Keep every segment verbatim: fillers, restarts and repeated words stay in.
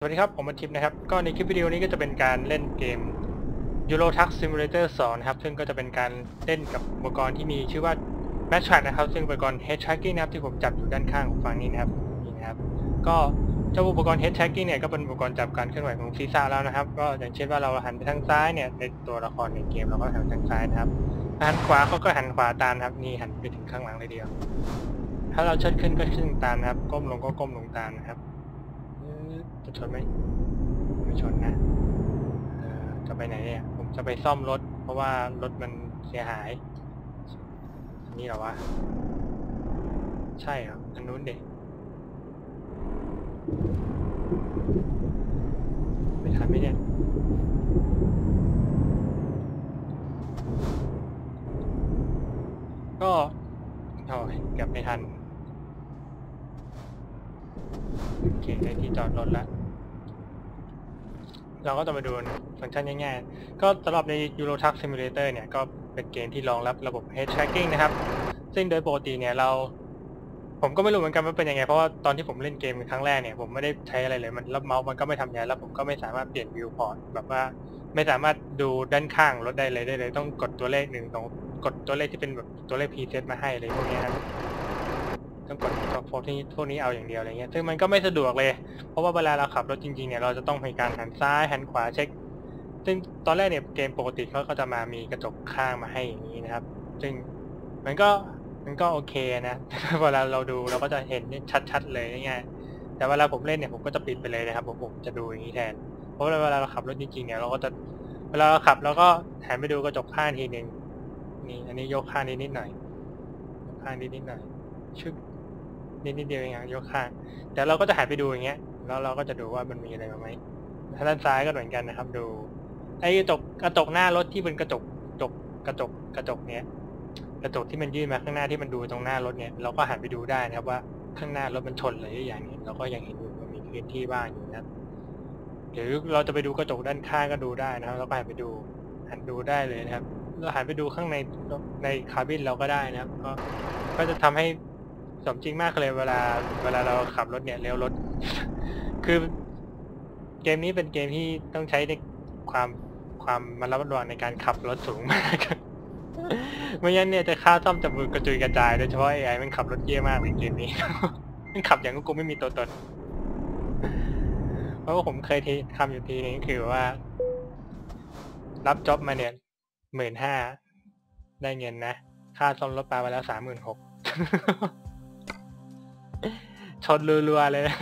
สวัสดีครับผมอาทิตย์นะครับก็ในคลิปวิดีโอนี้ก็จะเป็นการเล่นเกม Euro Truck Simulator สองนะครับซึ่งก็จะเป็นการเล่นกับอุปกรณ์ที่มีชื่อว่า Match Track นะครับซึ่งอุปกรณ์ Head Tracking นะครับที่ผมจับอยู่ด้านข้างของฝั่งนี้นะครับนี่นะครับก็เจ้าอุปกรณ์ Head Tracking เนี่ยก็เป็นอุปกรณ์จับการเคลื่อนไหวของศีรษะแล้วนะครับก็อย่างเช่นว่าเราหันไปทางซ้ายเนี่ยในตัวละครในเกมเราก็หันไปทางซ้ายนะครับหันขวาเขาก็หันขวาตามนะครับนี่หันไปถึงข้างหลังเลยเดียวถ้าเราเชิดขึ้นก็ขึ้นตามนะครับก้มลงก็ก้มลงตามนะครับจะชนไหมไม่ชนนะเอ่อจะไปไหนเนี่ยผมจะไปซ่อมรถเพราะว่ารถมันเสียหายอันนี้เหรอวะใช่เหรออันนู้นเด็กไม่ทันไหมเนี่ยก็โอ้ยเกือบไม่ทันโอเคได้ที่จอดรถแล้วเราก็จะมาดูฟังก์ชันง่ายๆก็สำหรับใน Euro Truck Simulator เนี่ยก็เป็นเกมที่รองรับระบบ Head Tracking นะครับซึ่งโดยปกติเนี่ยเราผมก็ไม่รู้เหมือนกันว่าเป็นยังไงเพราะว่าตอนที่ผมเล่นเกมครั้งแรกเนี่ยผมไม่ได้ใช้อะไรเลยมันแล้วเมาส์มันก็ไม่ทำงานแล้วผมก็ไม่สามารถเปลี่ยนวิวพอร์ตแบบว่าไม่สามารถดูด้านข้างรถได้เลยได้เลยต้องกดตัวเลขหนึ่งตรงกดตัวเลขที่เป็นแบบตัวเลข preset มาให้เลยพวกนี้ครับต้องกดพวกนี้พวกนี้เอาอย่างเดียวอะไรเงี้ยซึ่งมันก็ไม่สะดวกเลยเพราะว่าเวลาเราขับรถจริงๆเนี่ยเราจะต้องมีการหันซ้ายหันขวาเช็คซึ่งตอนแรกเนี่ยเกมปกติเขาก็จะมามีกระจกข้างมาให้อย่างนี้นะครับซึ่งมันก็มันก็โอเคนะเวลาเราดูเราก็จะเห็นชัดๆเลยง่ายๆแต่เวลาผมเล่นเนี่ยผมก็จะปิดไปเลยนะครับผมผมจะดูอย่างนี้แทนเพราะเวลาเราขับรถจริงๆเนี่ยเราก็จะเวลาเราขับเราก็หันไปดูกระจกข้างทีหนึ่งนี่อันนี้ยกข้างนิดนิดหน่อยยกข้างนิดนิดหน่อยชึบนิดนิดเดียวเองยกข้างแต่เราก็จะหันไปดูอย่างเงี้ยแล้วเราก็จะดูว่ามันมีอะไรมาไหมทางด้านซ้ายก็เหมือนกันนะครับดูไอ้กระจกกระจกหน้ารถที่เป็นกระจกกระจกกระจกกระจกเนี้ยกระจกที่มันยื่นมาข้างหน้าที่มันดูตรงหน้ารถเนี่ยเราก็หันไปดูได้นะครับว่าข้างหน้ารถมันชนอะไรอย่างนี้เราก็ยังเห็นอยู่ว่ามีพื้นที่ว่างอยู่นะครับหรือเราจะไปดูกระจกด้านข้างก็ดูได้นะครับเราก็หันไปดูหันดูได้เลยนะครับเราหันไปดูข้างในในคาร์บินเราก็ได้นะครับก็ก็จะทำให้สมจริงมากเลยเวลาเวลาเราขับรถเนี่ยเลี้ยวรถ คือเกมนี้เป็นเกมที่ต้องใช้ในความความระมัดระวังในการขับรถสูงมากไม่งั้นเนี่ยจะค่าซ่อมจะกระจุยกระจายโดยเฉพาะ เอ ไอ มันขับรถเยี่ยมากในเกมนี้ มันขับอย่างกูไม่มีตัวตนเพราะว่าผมเคยทำอยู่ทีนึงคือว่ารับจ็อบมาเนี่ยหมื่นห้าได้เงินนะค่าซ่อมรถปลาไปแล้วสามหมื่นหกชนรัวๆเลย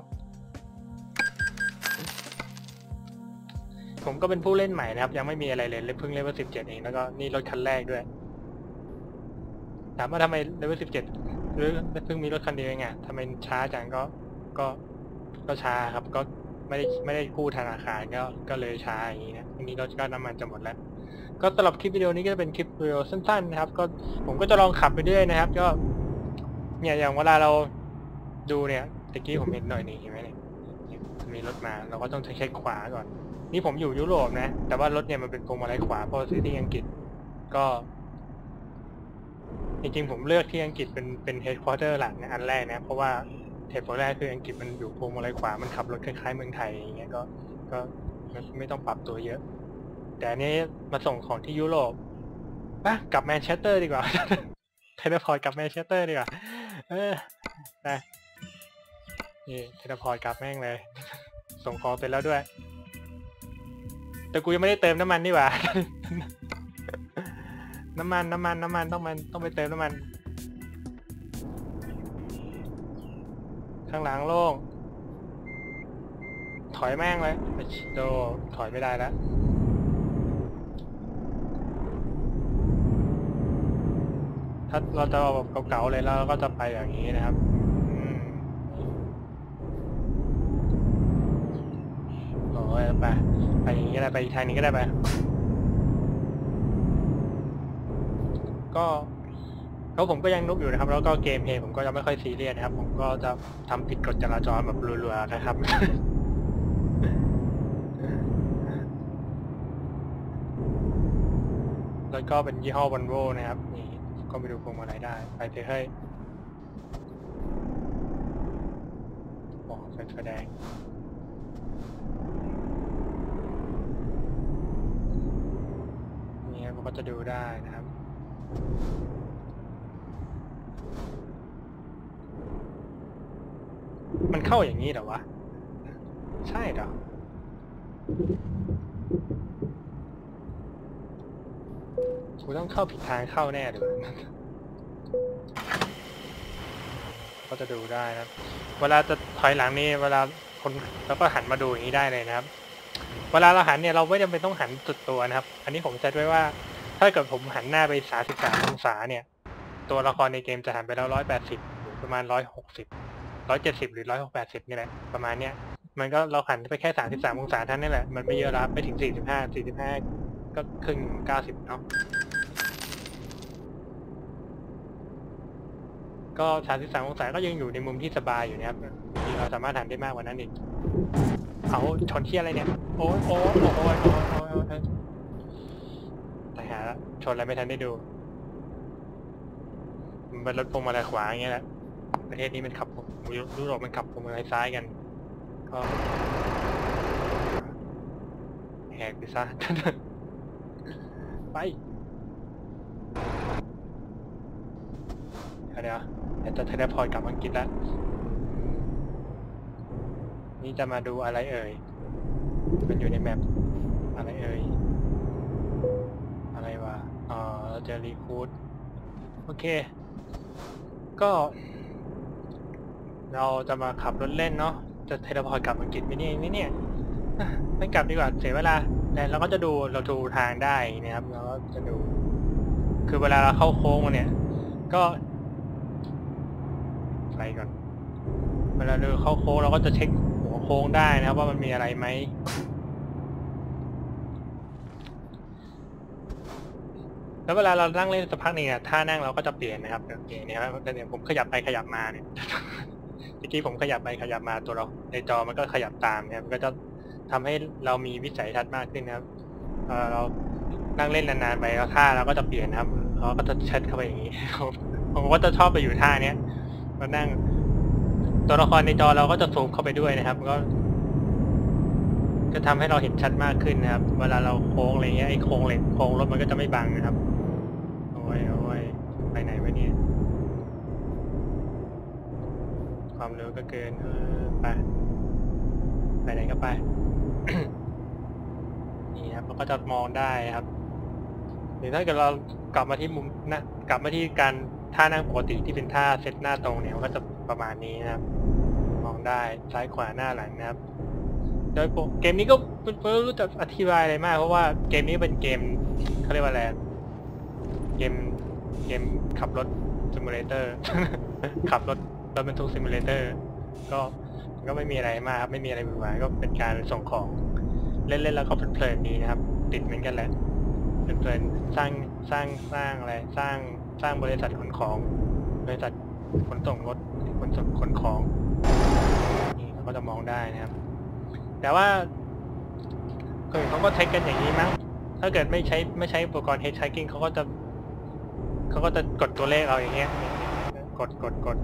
ผมก็เป็นผู้เล่นใหม่นะครับยังไม่มีอะไรเลยเพิ่งเลเวลสิบเจ็ดเองแล้วก็นี่รถคันแรกด้วยถามว่าทำไมเลเวลสิบเจ็ดหรือเพิ่งมีรถคันเดียวเองอ่ะทำไมช้าจังก็ก็ก็ช้าครับก็ไม่ได้ไม่ได้กู้ธนาคารก็ก็เลยช้าอย่างนี้นะทีนี้รถก็น้ำมันจะหมดแล้วก็สำหรับคลิปวิดีโอนี้ก็จะเป็นคลิปวิดีโอสั้นๆนะครับก็ผมก็จะลองขับไปเรื่อยนะครับก็เนี่ยอย่างเวลาเราดูเนี่ยตะกี้ผมเห็นหน่อยนี่เห็นไหมเนี่ยมีรถมาเราก็ต้องเช็คขวาก่อนนี่ผมอยู่ยุโรปนะแต่ว่ารถเนี่ยมันเป็นพวงมาลัยขวาเพราะซื้อที่อังกฤษก็จริงๆผมเลือกที่อังกฤษเป็นเป็นเฮดควอเตอร์หลักนะอันแรกนะเพราะว่าเหตุผลแรกคืออังกฤษมันอยู่พวงมาลัยขวามันขับรถคล้ายๆเมืองไทยอย่างเงี้ยก็ก็ไม่ต้องปรับตัวเยอะแต่อันนี้มาส่งของที่ยุโรปป่ะกลับแมนเชสเตอร์ดีกว่าเทเลพอร์ตกลับแมนเชสเตอร์ดีกว่าเออนะนี่เทเลพอร์ตกลับแม่งเลยส่งของเสร็จแล้วด้วยแต่กูยังไม่ได้เติมน้ำมันนี่หว่า น้ำมันน้ำมันน้ำมันต้องมันต้องไปเติมน้ำมันข้างหลังโล่งถอยแม่งเลยโดถอยไม่ได้แล้วถ้าเราจะเอาแบบเก่าๆเลยแล้วเราก็จะไปอย่างนี้นะครับโอ้ยไปไปอย่างนี้ก็ได้ไปทางนี้ก็ได้ไปก็แล้วผมก็ยังนุกอยู่นะครับแล้วก็เกมเพลย์ผมก็จะไม่ค่อยซีเรียสนะครับผมก็จะทำผิดกฎจราจรแบบรัวๆนะครับแล้วก็เป็นยี่ห้อ Volvo นะครับนี่ก็ไปดูพวงมาลัยได้ไปเถอะเฮ้ยอ๋อไฟแดงจะดูได้นะครับมันเข้าอย่างนี้เหรอวะใช่เหรอกูต้องเข้าผิดทางเข้าแน่เลยก็จะดูได้นะเวลาจะถอยหลังนี่เวลาคนแล้วก็หันมาดูอย่างนี้ได้เลยนะครับเวลาเราหันเนี่ยเราไม่จำเป็นต้องหันสุดตัวนะครับอันนี้ผมเซตไว้ว่าถ้าเกิดผมหันหน้าไปสามสิบสามองศาเนี่ยตัวละครในเกมจะหันไปแล้วร้อยแปดสิบหรือประมาณร้อยหกสิบร้อยเจ็ดสิบหรือร้อยหกแปดสิบนี่แหละประมาณเนี้ยมันก็เราหันไปแค่สามสิบสามองศาเท่านั้นแหละมันไม่เยอะละไม่ถึงสี่สิบห้าสี่สิบห้าก็ครึ่งเก้าสิบเนาะก็สามสิบสามองศาก็ยังอยู่ในมุมที่สบายอยู่นะครับที่เราสามารถหันได้มากกว่านั้นอีกเอาชนที่อะไรเนี่ยโอ้ยโอ้ยโอ้ยโอ้ยโอ้ยโอ้ยแต่หาชนอะไรไม่ทันได้ดูมันเป็นรถพวงมาลัยขวาอย่างเงี้ยแหละประเทศนี้มันขับยุโรปมันขับพวงมาลัยซ้ายกันก็แหกไปซะไปเดี๋ยวเดี๋ยวจะเทเลพอร์ตกลับอังกฤษแล้วนี่จะมาดูอะไรเอ่ยมันอยู่ในแมปอะไรเอ่ยอะไรวะอ๋อเจอรีคูดโอเคก็เราจะมาขับรถเล่นเนาะจะเทเลพอร์ตกลับอังกฤษไหมเนี่ยไม่เนี่ยไม่กลับดีกว่าเสียเวลาแล้วเราก็จะดูเราดูทางได้นะครับเราก็จะดูคือเวลาเราเข้าโค้งเนี่ยก็ไปก่อนเวลาเราเข้าโค้งเราก็จะเช็คหัวโค้งได้นะครับว่ามันมีอะไรไหมแล้วเวลาเรานั่งเล่นสักพักนึงเนี่ยท่านั่งเราก็จะเปลี่ยนนะครับโอเคเนี่ยครับเนี่ยผมขยับไปขยับมาเนี่ยเมื่อกี้ผมขยับไปขยับมาตัวเราในจอมันก็ขยับตามนะครับมันก็จะทำให้เรามีวิสัยทัศน์มากขึ้นนะครับเรานั่งเล่นนานๆไปแล้วท่าเราก็จะเปลี่ยนนะครับเราก็จะเช็ดเข้าไปอย่างนี้ผมก็จะชอบไปอยู่ท่าเนี้ยมานั่งตัวละครในจอเราก็จะซูมเข้าไปด้วยนะครับก็จะทำให้เราเห็นชัดมากขึ้นนะครับเวลาเราโค้งอะไรเงี้ยไอ้โค้งเหล็กโค้งรถมันก็จะไม่บังนะครับโอ้ยโอ้ยไปไหนวะเนี่ยความเร็วก็เกินเออไปไปไหนก็ไป นี่ครับเราก็จะมองได้ครับหรือถ้าเกิดเรากลับมาที่มุมนะกลับมาที่การท่านั่งปกติที่เป็นท่าเซตหน้าตรงเนี่ยก็จะประมาณนี้นะครับมองได้ซ้ายขวาหน้าหลังนะครับโดยเกมนี้ก็ไม่รู้จะอธิบายอะไรมากเพราะว่าเกมนี้เป็นเกมเขาเรียกว่าอะไรเกมเกมขับรถซิมูเลเตอร์ ขับรถรถบรรทุกซิมูเลเตอร์ก็ก็ไม่มีอะไรมากครับไม่มีอะไรหวือหวาก็เป็นการส่งของเล่นๆแล้วก็เพลินๆดีนะครับติดเหมือนกันแหละเพลินๆสร้างสร้างสร้างอะไรสร้างสร้างบริษัทขนของบริษัทขนส่งรถขนส่งขนของนี่เราก็จะมองได้นะครับแต่ว่าคนอื่นเขาก็ใช้กันอย่างนี้มั้งถ้าเกิดไม่ใช้ไม่ใช้อุปกรณ์ head tracking เขาก็จะเขาก็จะกดตัวเลขเอาอย่างเงี้ยกดกดกด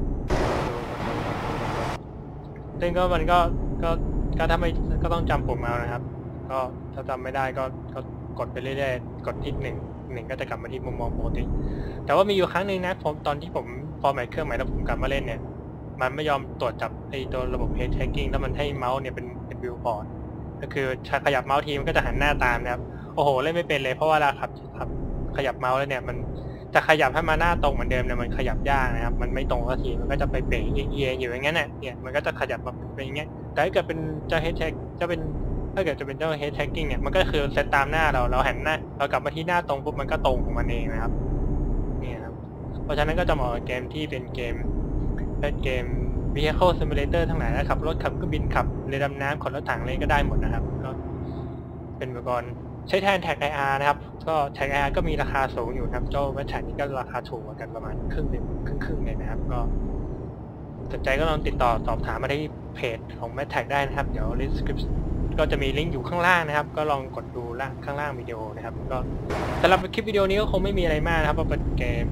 ซึ่งก็มันก็ก็ก็ถ้าไม่ก็ต้องจำปุ่มเอานะครับก็ถ้าจำไม่ได้ก็ก็กดไปเรื่อยๆกดที่หนึ่งหนึ่งก็จะกลับมาที่มุมมองปกติแต่ว่ามีอยู่ครั้งหนึ่งนะผมตอนที่ผมพอใหม่เครื่องใหม่แล้วผมกลับมาเล่นเนี่ยมันไม่ยอมตรวจจับไอ้ตัวระบบ head tracking แล้วมันให้เมาส์เนี่ยเป็นเป็นวิวพอร์ตก็คือขยับเมาส์ทีมันก็จะหันหน้าตามนะครับโอ้โหเล่นไม่เป็นเลยเพราะว่าเวลาขับขับขยับเมาส์แล้วเนี่ยมันจะขยับให้มาหน้าตรงเหมือนเดิมเนี่ยมันขยับยากนะครับมันไม่ตรงสักทีมันก็จะไปเป๋เอียงอยู่อย่างเงี้ยเนี่ยมันก็จะขยับมาเป็นอย่างเงี้ยแต่ถ้าเกิดเป็นเจ้า head track จะเป็นถ้าเกิดจะเป็นเจ้า head tracking เนี่ยมันก็คือเซตตามหน้าเราเราหันหน้าเรากลับมาที่หน้าตรงปุ๊บมันก็ตรงของมันเองนะครับนี่ครับเพราะฉะนั้นก็จะเหมาะกับเกมที่เป็นเกมเป็นเกม vehicle simulator ทั้งหลายนะขับรถขับเครื่องบินขับเรือดำน้ำขนรถถังอะไรก็ได้หมดนะครับก็เป็นอุปกรณ์ใช้แทนแท็ก ไอ อาร์ นะครับก็แท็ก ไอ อาร์ ก็มีราคาสูงอยู่ครับเจ้าแมทแท็กนี้ก็ราคาถูกกว่ากันประมาณครึ่งหนึ่งครึ่งครึ่งเลยนะครับก็สนใจก็ลองติดต่อสอบถามมาที่เพจของแมทแท็กได้นะครับเดี๋ยว description ก็จะมีลิงก์อยู่ข้างล่างนะครับก็ลองกดดูล่างข้างล่างวิดีโอนะครับก็สำหรับคลิปวิดีโอนี้ก็คงไม่มีอะไรมากนะครับเพราะเป็นเกม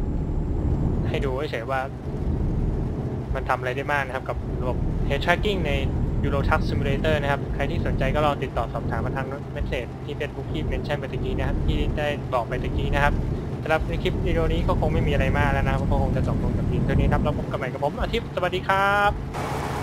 ให้ดูเฉยๆว่ามันทำอะไรได้บ้างนะครับกับระบบ head tracking ใน Euro Truck Simulator นะครับใครที่สนใจก็ลองติดต่อสอบถามมาทางเมสเซจที่ Facebook ที่เมนชั่นไปตะกี้นะครับที่ได้บอกไปตะกี้นะครับสำหรับในคลิปวิดีโอนี้ก็คงไม่มีอะไรมากแล้วนะครับก็คงจะจบลงกับเพียงเท่านี้ครับแล้วพบกันใหม่กับผมอาทิตย์สวัสดีครับ